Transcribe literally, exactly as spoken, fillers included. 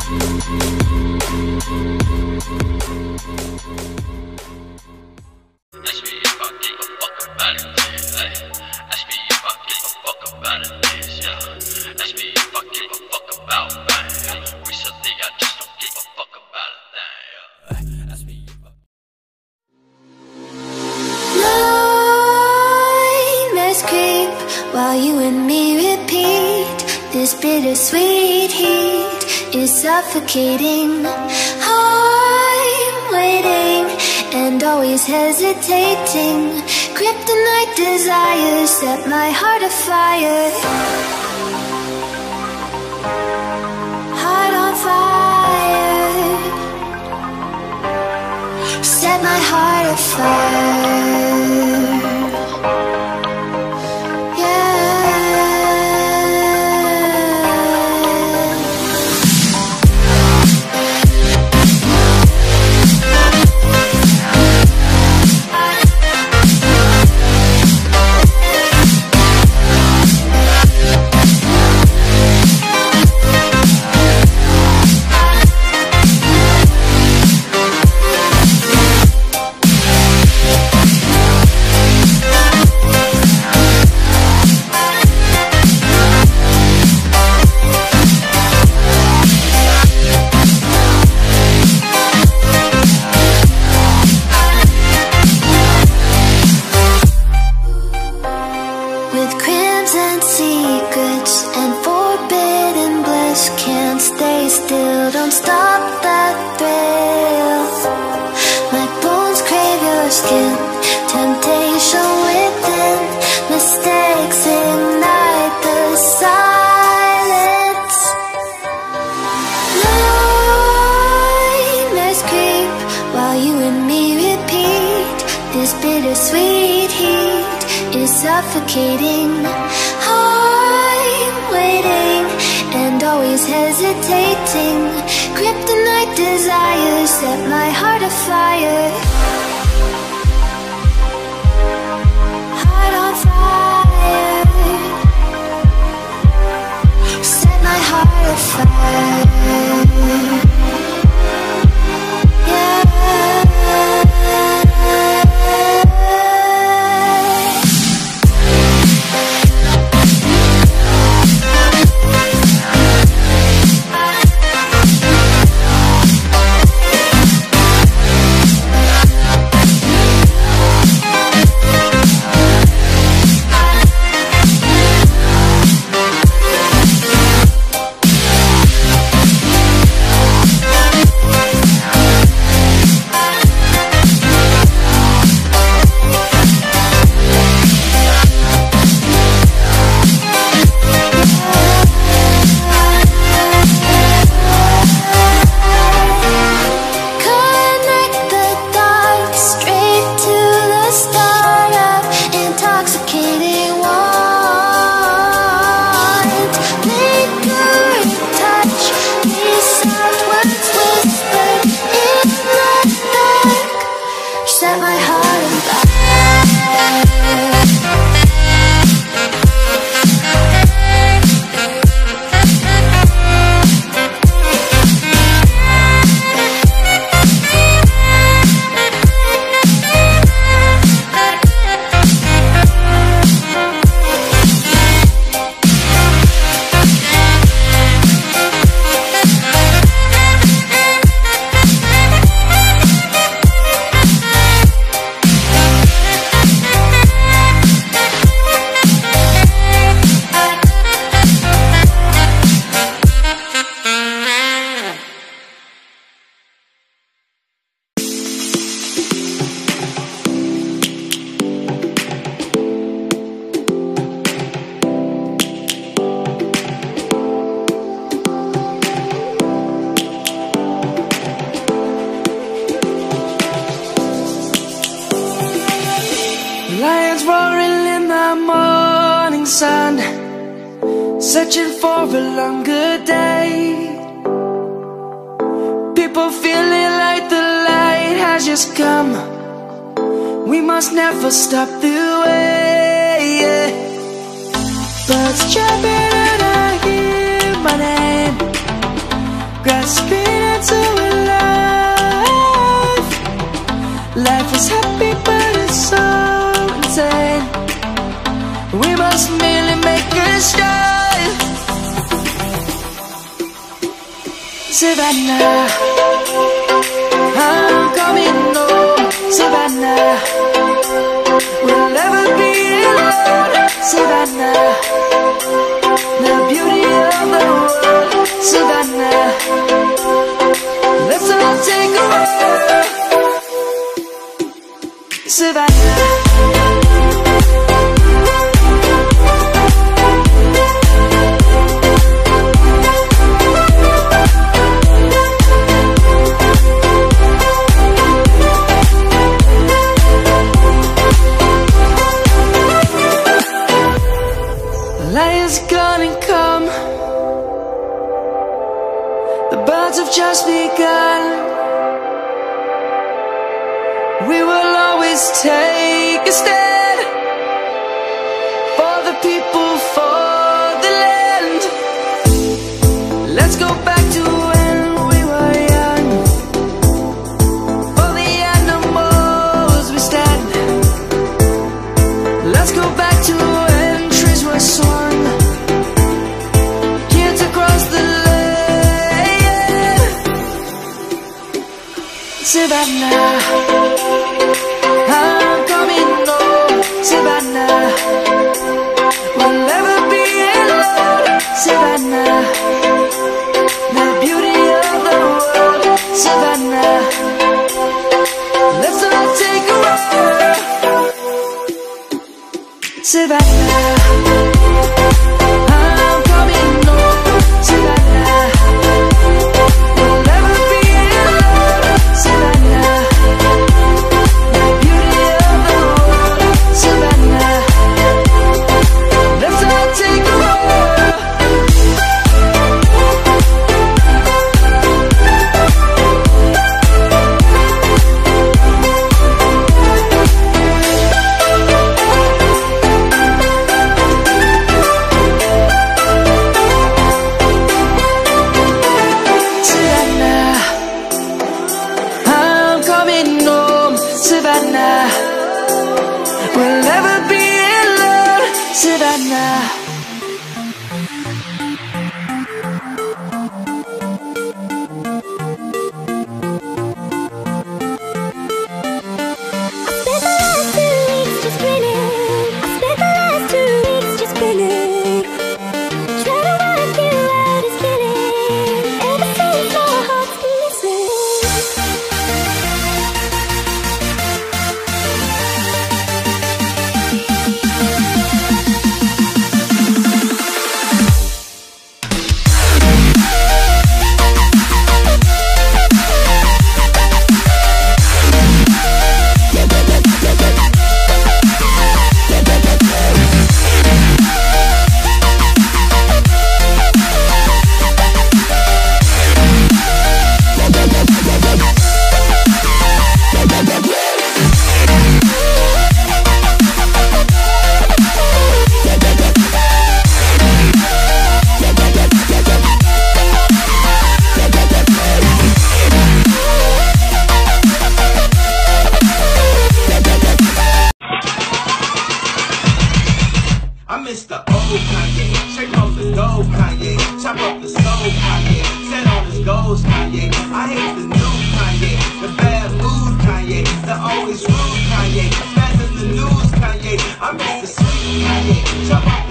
While you and me repeat, this bittersweet heat is suffocating. I'm waiting and always hesitating. Kryptonite desires set my heart afire. Heart on fire. Set my heart afire. Don't stop that thrill. My bones crave your skin. Temptation within. Mistakes ignite the silence. Nightmares creep while you and me repeat. This bittersweet heat is suffocating. I'm waiting and always hesitating. Kryptonite desires set my heart afire. Heart on fire. Set my heart afire. Yeah. Lions roaring in the morning sun, searching for a longer day. People feeling like the light has just come. We must never stop the way. Birds chirping and I hear my name. Grass Savannah, I'm coming home, Savannah. We'll never be alone, Savannah. The beauty of the world, Savannah. Let's all take a walk, Savannah. Lion's gonna come. The birds have just begun. We will always take a stand for the people, for the land. Let's go back to when we were young. For the animals we stand. Let's go back to when trees were swung. Savannah, I'm coming home, Savannah. We'll never be alone, Savannah. The beauty of the world, Savannah. Let's all take a walk, Savannah. I'm coming home, Savannah. We'll never be alone, Savannah. The beauty of the world, Savannah. Let's all take a walk. Savannah, I'm coming home, Savannah. We'll never be alone, Savannah. I miss the old Kanye, shake off the dope Kanye, chop up the stove Kanye, set on his goals Kanye. I hate the new Kanye, the bad mood Kanye, the always rude Kanye, bad in the news Kanye. I miss the sweet Kanye, chop up